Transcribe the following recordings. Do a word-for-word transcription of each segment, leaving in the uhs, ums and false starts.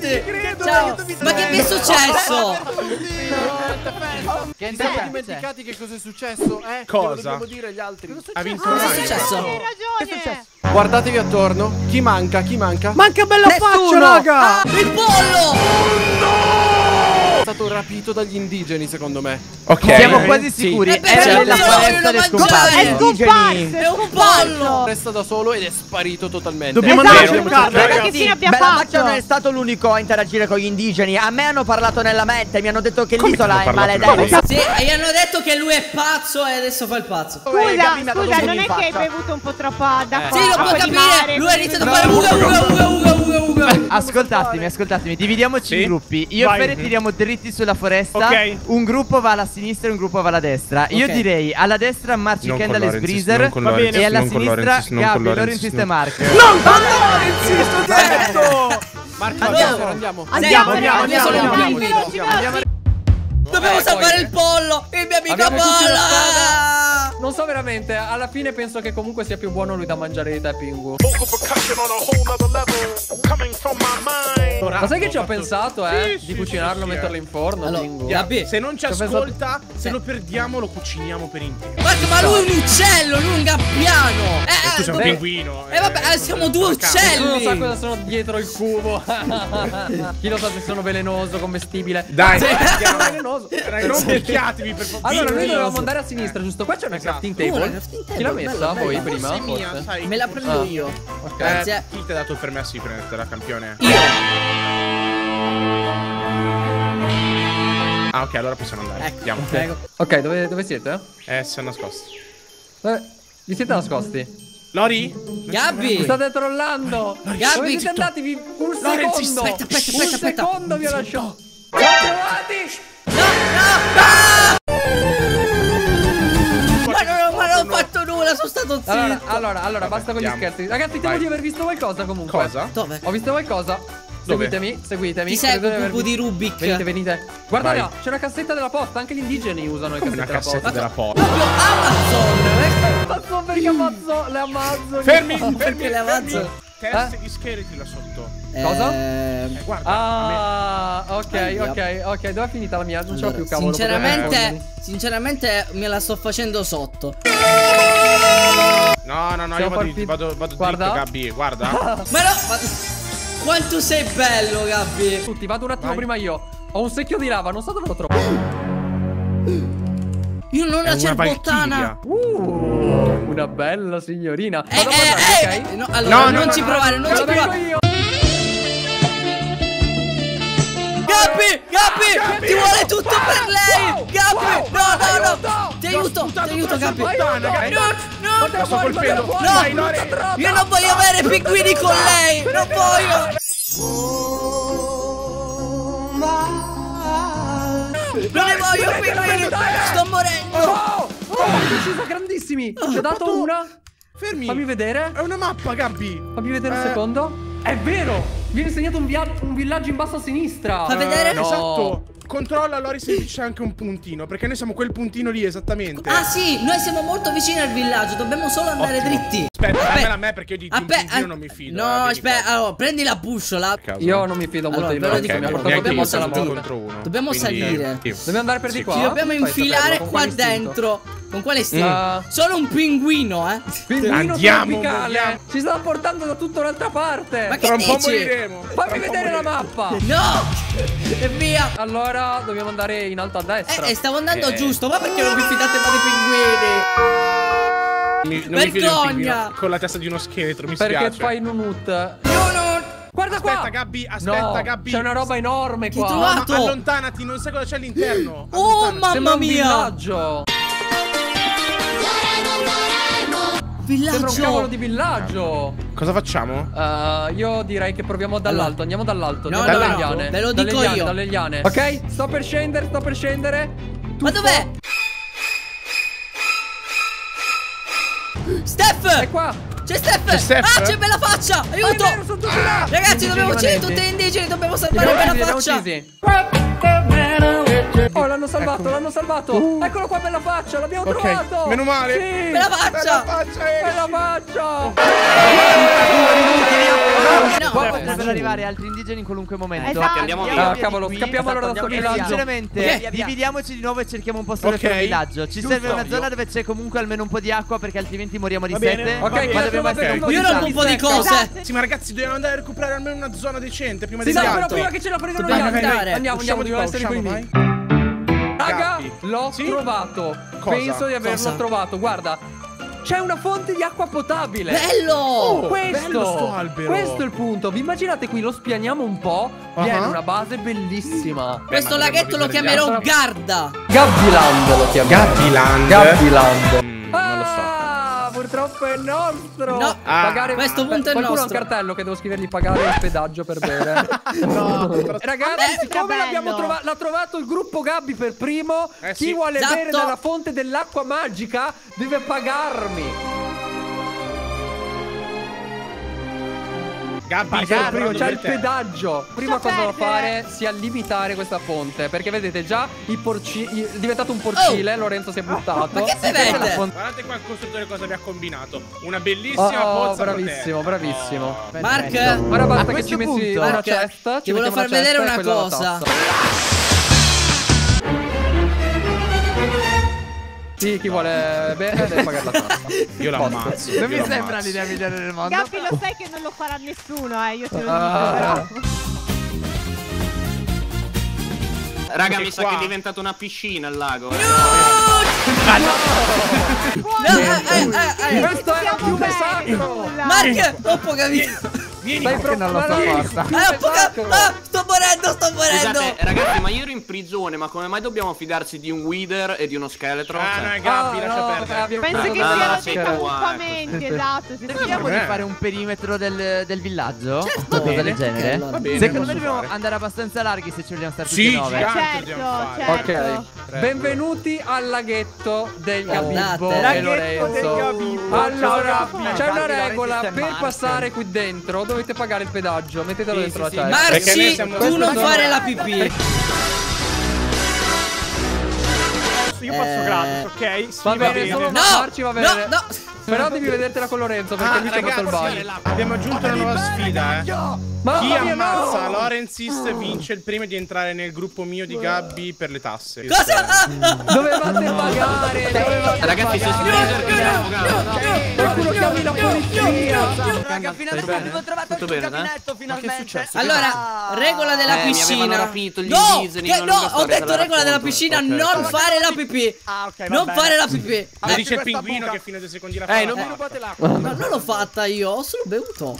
ragazzi. Ciao. Ma che mi è successo? Che siamo dimenticati che cosa è successo? Eh? Cosa? Dobbiamo dire agli altri. Ha vinto Cosa è Ryan. successo? Hai ragione. Guardatevi attorno. Chi manca? Chi manca? Manca bella faccia, raga. Ah, il pollo! È stato rapito dagli indigeni, secondo me. Ok. Siamo quasi sicuri. Eh, Era però nella io foresta voglio ed è mangiare. È scomparso. scomparso. È un pollo! Resta da solo ed è sparito totalmente. Dobbiamo Esatto. andare a cercarlo, Raga, che ragazzi. fine abbia Bella fatto? Macchia non è stato l'unico a interagire con gli indigeni. A me hanno parlato nella mente. Mi hanno detto che Come l'isola ti è hanno parlato maledetta. Sì, e gli hanno detto che lui è pazzo e adesso fa il pazzo. Eh, Scusa, Gabi mi ha dato scusa, un non in è che hai faccia. bevuto un po' troppa d'acqua? Sì, lo può acqua di capire. mare, Lui ha quindi- iniziato a fare uga uga uga uga uga uga. Ascoltatemi, ascoltatemi, dividiamoci Sì? in gruppi. Io Vai. e Fede tiriamo dritti sulla foresta. Ok. Un gruppo va alla sinistra e un gruppo va alla destra. Io Ok. direi alla destra Marci, Non con Kendall e Lawrence, Sbreezer. non con Va Lawrence, bene. E alla non con sinistra Lawrence, non con Gabi, Lawrence, Lawrence e non- Mark. Non con Lawrence, sto detto. Marco, Andiamo. andiamo. Andiamo, Andiamo, andiamo, andiamo, andiamo. veloci, veloci. Dobbiamo Eh, salvare poi- il pollo, il mio amico Abbiamo tutti la pollo. Non so veramente, alla fine penso che comunque sia più buono lui da mangiare di te, Pingu. Ma sai che ci ho pensato, eh? Sì, di sì, cucinarlo, sì, sì, metterlo eh. in forno, Allora, Pingu. Gabi, Se non ci Ci ho pensato- ascolta, se Sì. lo perdiamo, lo cuciniamo per intero. Marco, ma lui è un uccello, lui è un gabbiano. Eh, Tu sei un dobbiamo- pinguino. Eh vabbè, eh, siamo due Chi non sa uccelli. cosa sono dietro il cubo. Chi lo sa se sono velenoso, commestibile. Dai, Sono velenoso. Raga, non picchiatevi per favore. Allora, noi Pinguino. dovevamo andare a sinistra, giusto? Qua c'è una crafting Oh, table. la crafting table, Chi l'ha bella, messa? bella. Voi Forse prima? Forse è mia, Forse. sai. Me la prendo Ah. io. Ok. Grazie. Eh, chi ti ha dato il permesso di prendertela, campione? Io. Ah, ok, allora possiamo andare. Ecco, Andiamo. prego. Ok, dove, dove siete? Eh, si è nascosti. Dove? Vi siete nascosti? Lori? Gabi. Mi state trollando! Gabi, Dove siete zitto. andati? Vi- Un Lorenzi, secondo! aspetta, aspetta, Un aspetta, aspetta. secondo vi ho lasciato! Li ho trovati! No, no, no! Ma non, ma non ho fatto nulla, sono stato zitto. Allora, allora, allora, basta con gli andiamo. scherzi. Ragazzi, temo Vai. di aver visto qualcosa comunque. Cosa? Dove? Ho visto qualcosa. Dove? Seguitemi, seguitemi. Ti seguo, Credo di aver cubo di visto- Rubik. Venite, venite. Guarda Vai. là, c'è una cassetta della posta. Anche gli indigeni usano le Una cassette della cassetta posta. della porta. Proprio Amazon. eh? Ma so perché ammazzo le ammazzo. Fermi, Perché fermi, le avanzo? Test di scheletri là sotto. Cosa? Eh, Eh, guarda, a me- Ah, ok, Aia. ok, ok. Dove è finita la mia? Non ce l'ho allora, più, cavolo. potrei sinceramente, nascondermi. sinceramente me la sto facendo sotto. No, no, no, Siamo io vado, partiti- vado, vado Guarda. dritto, Gabby, guarda. Ma no, ma quanto sei bello, Gabby. Tutti, vado un attimo Vai. prima io. Ho un secchio di lava, non so dove lo trovo. Io non ho È una una cerbottana. valchiria. Uh, una bella signorina. Eh, Vado a eh, guardare, eh, ok? no, allora, No, non no, ci no, provare, no, non ci Lo vengo provare. io. Gabby, Gabby, ti vuole tutto per lei. Gabby, no, no, no. Ti aiuto, ti aiuto, Gabby. Gabby. No, no, Lo sto colpendo. no. Dai, Lore. Io non voglio avere pinguini con lei. Non voglio. Non ne voglio pinguini. Sto morendo. Oh, oh, ho deciso grandissimi. Ci ho dato una. Fermi. Fammi vedere. È una mappa, Gabby. Fammi vedere un Eh. secondo. È vero. Vi ho insegnato un, via- un villaggio in basso a sinistra. Fa vedere? No. Esatto. Controlla, Lori, se c'è anche un puntino. Perché noi siamo quel puntino lì, esattamente. Ah sì, noi siamo molto vicini al villaggio. Dobbiamo solo andare Ottimo. dritti. Aspetta, Aspetta. dammela a me perché io di di un Aspetta, puntino eh, non mi fido. No, eh, vieni aspetta, qua. allora prendi la bussola. Per caso. Io non mi fido molto Allora, di ve lo me. dico, Mi ha neanche portato io, dobbiamo siamo salire. contro uno. Dobbiamo Quindi, salire. sì. Dobbiamo andare per di Sì. qua. Ci dobbiamo Fai infilare saperlo, con qua quale istinto? dentro. Con quale istinto? Uh, Sono un pinguino, eh. Pinguino Andiamo, tropicale. andiamo. Ci sta portando da tutta un'altra parte. Ma che Tra un po' dici? moriremo. Tra Fammi un po' vedere la moriremo. mappa. No! E via! Allora, dobbiamo andare in alto a destra. Eh, eh, stavo andando Eh. giusto, ma perché non vi fidate mai dei pinguini? Mi- non mi fido di un Vergogna. pinguino con la testa di uno scheletro, mi Perché spiace. fai nunut? No, no! Guarda Aspetta, qua. Gabby, aspetta, No, Gabby. c'è una roba enorme Che qua. tu No, hai? ma Fatto. allontanati, non sai cosa c'è all'interno. Oh, Allontanati. Sembra mamma un mia! villaggio. Sembra un Villaggio! cavolo di villaggio. Cosa facciamo? Uh, io direi che proviamo dall'alto. Andiamo dall'alto. No, andiamo no, dalle no, liane. ve lo Dalle dico liane, io. Dalle liane. Ok, sto per scendere, sto per scendere. Ma dov'è? Steph! È qua. C'è Steph! C'è Steph? Ah, c'è bella faccia! Ah, è Aiuto! vero, sono tutti là. Ragazzi, Indigeni dobbiamo uccidere rimanenti. tutti gli indigeni, dobbiamo Li salvare abbiamo bella uccisi, li abbiamo faccia! uccisi. Oh, l'hanno salvato, l'hanno salvato. Eccolo qua, bella faccia, l'abbiamo Ok, trovato. meno male. Sì. Bella faccia! Bella faccia, eh. Bella faccia. No, Qua no, potrebbe potrebbero arrivare altri indigeni in qualunque momento. Esatto. Andiamo Andiamo via. Ah, cavolo, Qui, scappiamo esatto, allora da sto andiamo via. villaggio. Sinceramente, Ok. dividiamoci di nuovo e cerchiamo un posto Ok. per il villaggio. Ci serve Giusto. una zona dove c'è comunque almeno un po' di acqua, perché altrimenti moriamo di Va bene, sete. va Ok, bene. chi Ma ha dobbiamo trovato essere un un po' po' Io di rompo un po' di sale. cose. Sì, ma ragazzi, dobbiamo andare a recuperare almeno una zona decente prima Sì, degli no, Però altri. prima che ce la prendano gli Dobbiamo altri. andare. Andiamo, Usciamo andiamo, di dobbiamo qua, essere usciamo, quindi. vai. Raga, Gabby. l'ho Sì? trovato. Cosa? Penso di averlo Cosa? trovato. Guarda, c'è una fonte di acqua potabile. Bello! Oh, Questo, bello sto albero. questo è il punto. Vi immaginate qui, lo spianiamo un po'. Viene Uh-huh. una base bellissima. Questo ma laghetto lo dovremmo avvisare chiamerò gli Garda. Gabbiland lo chiamiamo. Gabbiland. Gabbiland. Mm, non lo so. Ah, purtroppo è nostro. No, Ah, pagare questo punto è qualcuno ha un nostro. cartello che devo scrivergli pagare il pedaggio per bere. No, però- Ragazzi, Eh, siccome che l'abbiamo bello. trova- l'ha trovato il gruppo Gabby per primo, Eh, chi sì. vuole Esatto. bere dalla fonte dell'acqua magica deve pagarmi. Gabby, Pagare, stiamo prima parlando c'è per il te. pedaggio. Prima Lascia cosa da perdere. fare sia limitare questa fonte. Perché vedete già i porci- i- è diventato un porcile. Lorenzo si è buttato. Ma che E questa è la vede? fonte- Guardate qua il costruttore cosa vi ha combinato. Una bellissima Oh, pozza bravissimo, protetta. bravissimo. Oh. Mark, Ora A basta che questo ci messi punto- una Mark, cesta. ti ci volevo mettiamo far una vedere cesta e una quella la cosa. tassa. Sì, chi vuole bere deve pagare la tassa. Io l'ammazzo. Non mi io sembra l'ammazzo. l'idea migliore del mondo. Gabby, lo sai che non lo farà nessuno, eh. Io te lo dico. Ah. però. Raga, Perché mi sa qua- che è diventato una piscina il lago. eh. No, eh, eh, eh, eh. Questo era più sacro. Mark, ho poco capito. Vieni Stai qua. non lo so proprio forza. Eh, ho poco sacro. ah, sto morendo, sto morendo. Scusate, ragazzi, ma io ero in prigione, ma come mai dobbiamo fidarci di un Wither e di uno scheletro? Ah, Cioè, no, Gabby, Ah, lascia no, perdere. abbiamo Penso preso che da- Ah, siano sì, dei qua, truffamenti, esatto. si Cerchiamo Per di me. fare un perimetro del, del villaggio. Certo. Qualcosa del Bene, genere. ok, allora. Va bene, Secondo me posso dobbiamo fare. andare abbastanza larghi se ci vogliamo stare tutti Sì, e nove. gigante Certo, dobbiamo fare. certo. Ok, benvenuti al laghetto del Gabibbo Guardate. e Lorenzo. Gabibbo. Allora, c'è una Infatti, regola, Lorenzo per Mark. passare qui dentro dovete pagare il pedaggio, mettetelo Sì, dentro sì, la sì. cesta. Perché noi Marci, siamo- tu non Questo- fare la pipì. Io passo Eh. gratis, ok? Sì, Va bene, bene. solo No, Marci va bene. no, no. Però devi vedertela con Lorenzo perché Ah, lui ci ha fatto il ragazzi, bagno. abbiamo aggiunto una nuova sfida, eh. Mamma Chi mia, no! ammazza Lorenzis vince il premio di entrare nel gruppo mio di Gabby per le tasse. Cosa? Ah, ah. Dovevate pagare, dovevate Ragazzi, c'è Spreaser che mi ha affogato. qualcuno chiami la polizia. Raga, finalmente bene? abbiamo trovato Tutto il bene, eh? gabinetto finalmente. successo? Allora, regola della Eh, mi avevano piscina. rapito gli No, indiseni, che- non no, lunga ho storia, te detto la regola della racconto. piscina, Ok. non fare la pipì. Ah, ok, va Non bene. fare la pipì. Lo Eh, dice il questa pinguino buca. che fino a due secondi la Eh, fa. non mi fa. rubate l'acqua. Ma non l'ho fatta io, ho solo bevuto.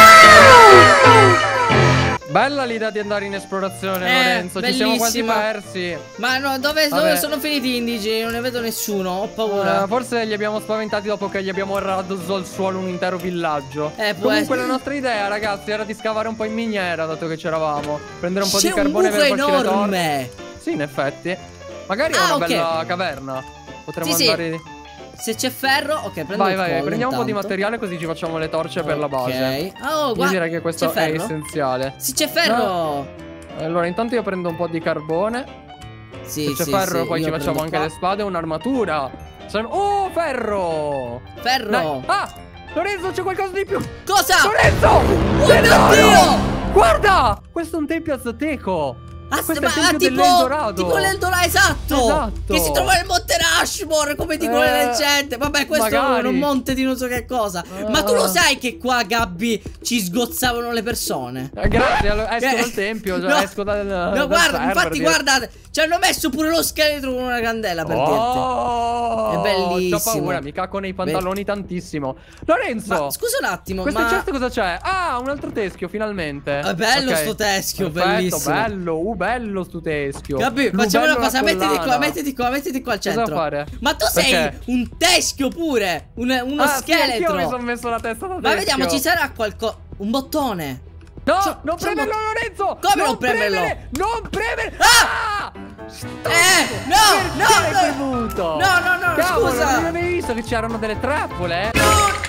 Bella l'idea di andare in esplorazione, Eh, Lorenzo. Ci siamo quasi bellissima. persi. Ma no, dove, dove Vabbè. sono finiti gli indigeni? Non ne vedo nessuno, ho Eh, paura. forse li abbiamo spaventati dopo che gli abbiamo raso al suolo un intero villaggio. Eh, può Comunque essere. la nostra idea, ragazzi, era di scavare un po' in miniera, dato che c'eravamo. Prendere un po' C'è di un carbone buco per farci le torce. enorme. Sì, in effetti. Magari è Ah, una ok. bella caverna. Potremmo Sì, sì. andare. Se c'è ferro, ok, prendo Vai, il vai, collo prendiamo un po' di intanto. materiale così ci facciamo le torce per la base. Ok. Oh, Io guarda. direi che questo c'è è ferro? essenziale. Sì, c'è ferro. Allora, intanto io prendo un po' di carbone. Sì, Se c'è sì, ferro, sì, poi io ci facciamo prendo anche qua. le spade e un'armatura. Sam- Oh, ferro! Ferro. Dai. Ah! Lorenzo, c'è qualcosa di più! Cosa? Lorenzo! Oh mio Dio! Guarda! Questo è un tempio azteco! Ah, Questo ma, è il ah, tempio tipo, dell'Eldorado! tipo l'Eldorado, esatto. Esatto. Che si trova nel Monte Rushmore, come dicono le Eh, leggende. Vabbè, questo magari. è un monte di non so che cosa. Ma tu lo sai che qua, Gabby, ci sgozzavano le persone? Eh, grazie, allora esco Eh, dal tempio, cioè, no, esco dal. No, dal guarda, server, infatti, direi. guardate, ci hanno messo pure lo scheletro con una candela per Oh, È bellissimo. C'ho paura, mi cacco nei pantaloni tantissimo. Lorenzo! dirti. Ma scusa un attimo, Questa ma chest cosa c'è? Ah, un altro teschio, finalmente. È bello Ok. sto teschio, Perfetto, bellissimo. bello, uh, bello sto teschio. Gabby, Lu facciamo una bello cosa, la mettiti qua, collana. mettiti qua, mettiti qua al Cosa centro. fare? Ma tu sei Perché? un teschio pure, un- uno Ah, sì, scheletro. anch'io mi sono messo la testa da Ma teschio. vediamo, ci sarà qualcosa. Un bottone. No, C'è- non c'è un premerlo, bot- Lorenzo! Come non premerlo? premere, Non premere! Ah! Ah! Eh, no, no, Perché no. hai premuto? No, no, no, Cavolo, scusa. non avevi visto che c'erano delle trappole? No,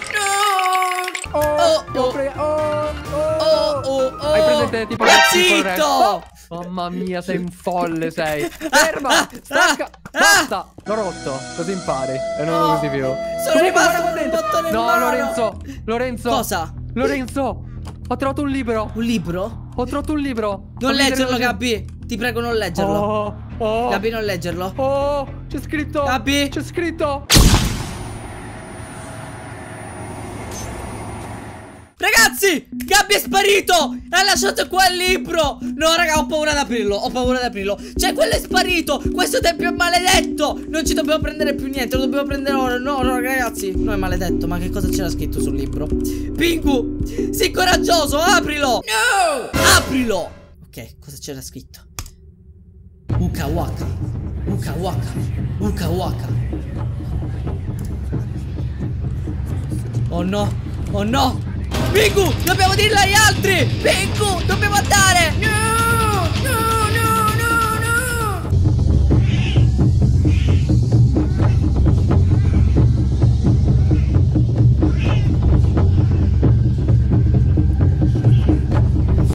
no. Oh, ti ho oh. pre- oh, oh. Oh, oh, oh. Hai presente tipo Ma tipo il re- zitto! Mamma mia, sei un folle, sei. Ferma! Stacca! ah, Basta! L'ho rotto, così impari e non lo No, usi più. sono Comunque, rimasto guarda qua con un dentro. bottone in No, mano. Lorenzo! Lorenzo! Cosa? Lorenzo! Ho trovato un libro. Un libro? Ho trovato un libro. Non Fammi vedere leggerlo, cosa c'è. Gabby. Ti prego, non leggerlo. Oh, oh. Gabby, non leggerlo. Oh, c'è scritto. Gabby. C'è scritto. Ragazzi, Gabby è sparito. Ha lasciato qua il libro. No, raga, ho paura ad aprirlo. Ho paura ad aprirlo. Cioè, quello è sparito. Questo tempio è maledetto. Non ci dobbiamo prendere più niente. Lo dobbiamo prendere ora. No, no, ragazzi. No, è maledetto. Ma che cosa c'era scritto sul libro? Pingu, sii coraggioso. Aprilo. No. Aprilo. Ok, cosa c'era scritto? Uka waka. Uka waka. Uka waka. Oh no. Oh no. Pingu, dobbiamo dirlo agli altri. Pingu,